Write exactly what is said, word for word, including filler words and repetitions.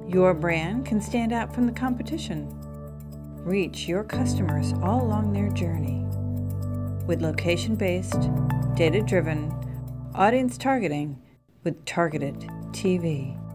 Your brand can stand out from the competition. Reach your customers all along their journey with location-based, data-driven audience targeting with targeted T V.